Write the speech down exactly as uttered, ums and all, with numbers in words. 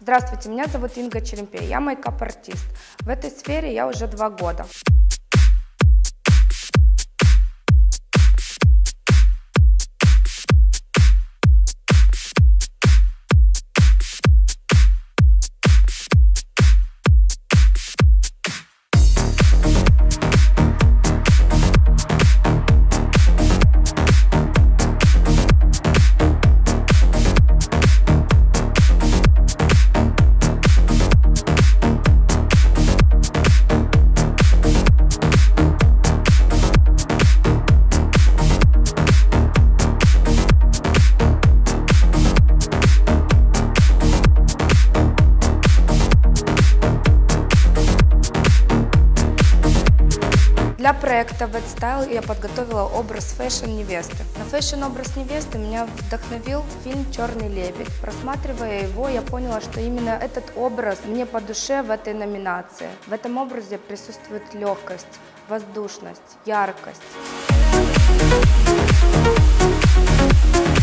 Здравствуйте, меня зовут Инга Черемпей, я мейкап-артист. В этой сфере я уже два года. Для проекта Wet Style я подготовила образ фэшн-невесты. На фэшн-образ невесты меня вдохновил фильм «Черный лебедь». Просматривая его, я поняла, что именно этот образ мне по душе в этой номинации. В этом образе присутствует легкость, воздушность, яркость.